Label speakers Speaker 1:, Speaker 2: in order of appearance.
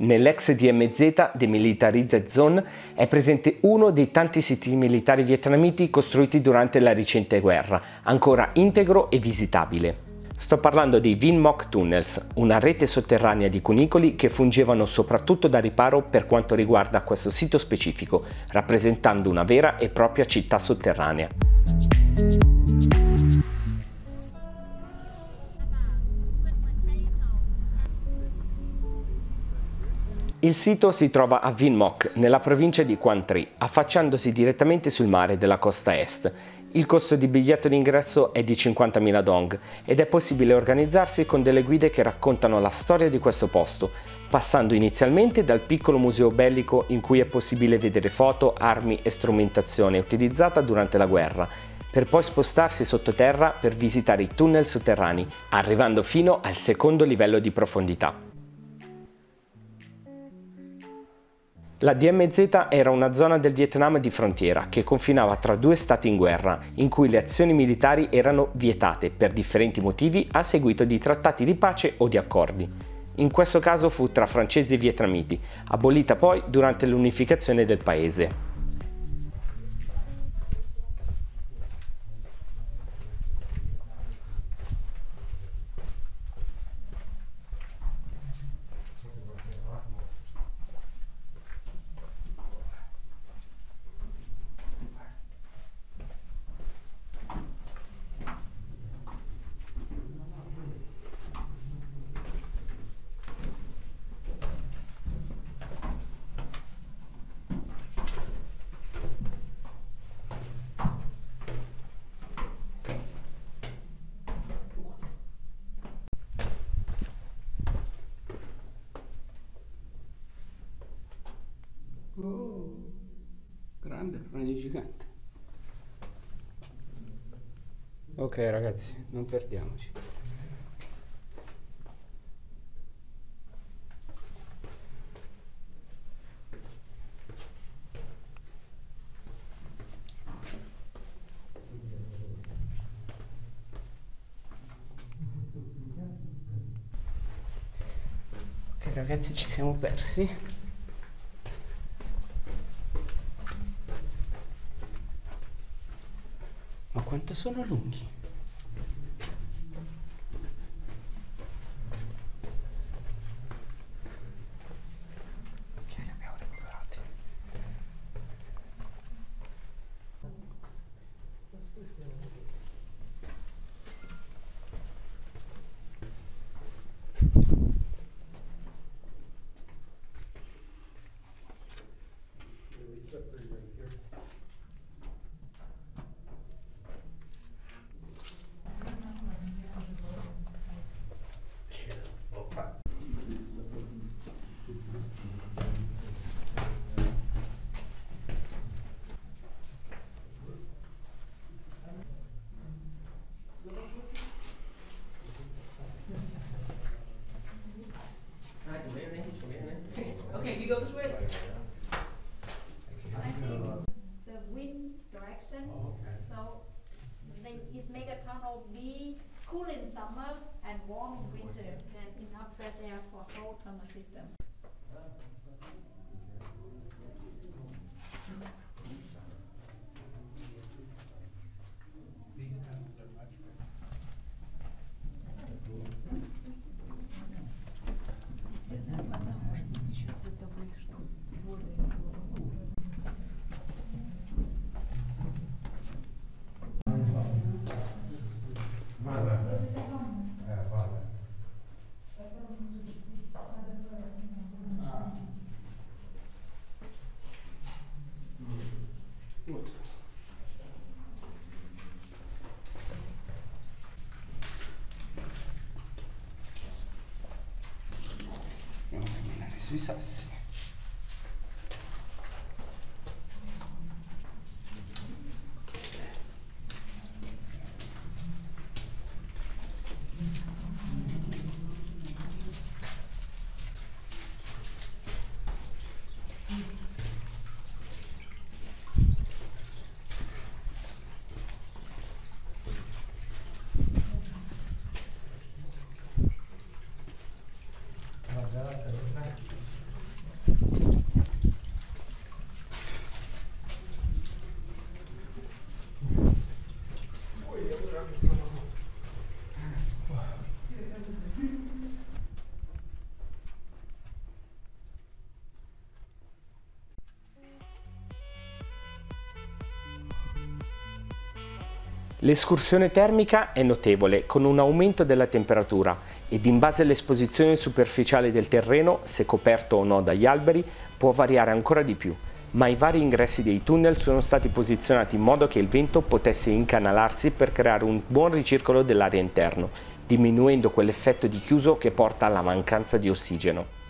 Speaker 1: Nell'ex DMZ, Demilitarized Zone, è presente uno dei tanti siti militari vietnamiti costruiti durante la recente guerra, ancora integro e visitabile. Sto parlando dei Vinh Moc Tunnels, una rete sotterranea di cunicoli che fungevano soprattutto da riparo per quanto riguarda questo sito specifico, rappresentando una vera e propria città sotterranea. Il sito si trova a Vinh Moc, nella provincia di Quang Tri, affacciandosi direttamente sul mare della costa est. Il costo di biglietto d'ingresso è di 50.000 dong ed è possibile organizzarsi con delle guide che raccontano la storia di questo posto, passando inizialmente dal piccolo museo bellico in cui è possibile vedere foto, armi e strumentazione utilizzata durante la guerra, per poi spostarsi sottoterra per visitare i tunnel sotterranei, arrivando fino al secondo livello di profondità. La DMZ era una zona del Vietnam di frontiera che confinava tra due stati in guerra, in cui le azioni militari erano vietate per differenti motivi a seguito di trattati di pace o di accordi. In questo caso fu tra francesi e vietnamiti, abolita poi durante l'unificazione del paese.
Speaker 2: Oh, grande, ragno gigante. Ok ragazzi, non perdiamoci. Ok ragazzi, ci siamo persi. Ma quanto sono lunghi? Ok, li abbiamo recuperati.
Speaker 3: Okay, you go this way.
Speaker 4: I think the wind direction, so it make a tunnel be cool in summer and warm in winter, and enough fresh air for whole tunnel system.
Speaker 2: Вот. Andiamo a camminare sui sassi.
Speaker 1: L'escursione termica è notevole, con un aumento della temperatura ed in base all'esposizione superficiale del terreno, se coperto o no dagli alberi, può variare ancora di più, ma i vari ingressi dei tunnel sono stati posizionati in modo che il vento potesse incanalarsi per creare un buon ricircolo dell'aria interno, diminuendo quell'effetto di chiuso che porta alla mancanza di ossigeno.